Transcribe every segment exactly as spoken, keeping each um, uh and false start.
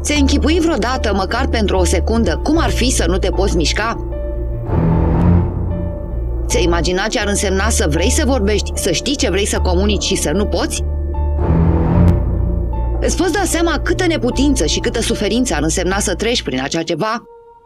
Ți-ai închipui vreodată, măcar pentru o secundă, cum ar fi să nu te poți mișca? Ți-ai imaginat ce ar însemna să vrei să vorbești, să știi ce vrei să comunici și să nu poți? Îți poți da seama câtă neputință și câtă suferință ar însemna să treci prin așa ceva?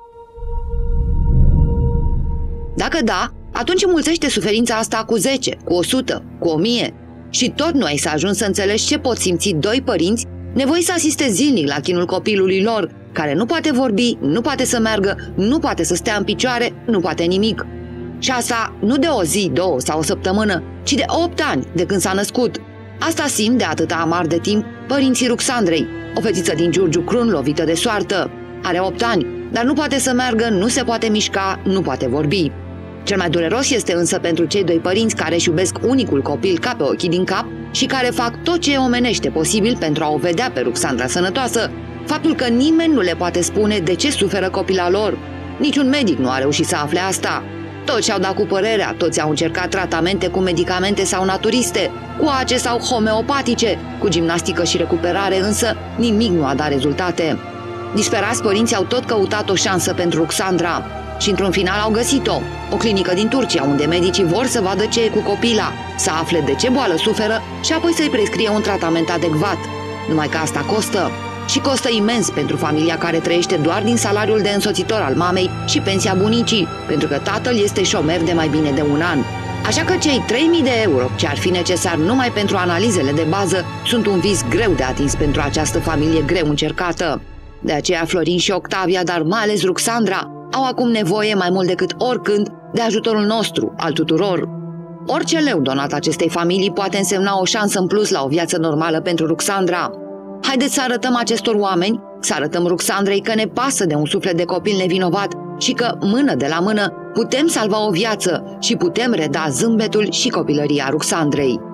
Dacă da, atunci înmulțește suferința asta cu zece, cu o sută, cu o mie și tot nu ai să ajungi să înțelegi ce pot simți doi părinți nevoiți să asiste zilnic la chinul copilului lor, care nu poate vorbi, nu poate să meargă, nu poate să stea în picioare, nu poate nimic. Și asta nu de o zi, două sau o săptămână, ci de opt ani de când s-a născut. Asta simt de atâta amar de timp părinții Ruxandrei, o fetiță din Giurgiu Crun lovită de soartă. Are opt ani, dar nu poate să meargă, nu se poate mișca, nu poate vorbi. Cel mai dureros este însă pentru cei doi părinți care își iubesc unicul copil ca pe ochii din cap și care fac tot ce omenește posibil pentru a o vedea pe Ruxandra sănătoasă, faptul că nimeni nu le poate spune de ce suferă copila lor. Niciun medic nu a reușit să afle asta. Toți și-au dat cu părerea, toți au încercat tratamente cu medicamente sau naturiste, cu ace sau homeopatice, cu gimnastică și recuperare, însă nimic nu a dat rezultate. Disperați, părinții au tot căutat o șansă pentru Ruxandra și într-un final au găsit-o, o clinică din Turcia, unde medicii vor să vadă ce e cu copila, să afle de ce boală suferă și apoi să-i prescrie un tratament adecvat. Numai că asta costă. Și costă imens pentru familia care trăiește doar din salariul de însoțitor al mamei și pensia bunicii, pentru că tatăl este șomer de mai bine de un an. Așa că cei trei mii de euro, ce ar fi necesar numai pentru analizele de bază, sunt un vis greu de atins pentru această familie greu încercată. De aceea Florin și Octavia, dar mai ales Ruxandra, au acum nevoie mai mult decât oricând de ajutorul nostru, al tuturor. Orice leu donat acestei familii poate însemna o șansă în plus la o viață normală pentru Ruxandra. Haideți să arătăm acestor oameni, să arătăm Ruxandrei că ne pasă de un suflet de copil nevinovat și că, mână de la mână, putem salva o viață și putem reda zâmbetul și copilăria Ruxandrei.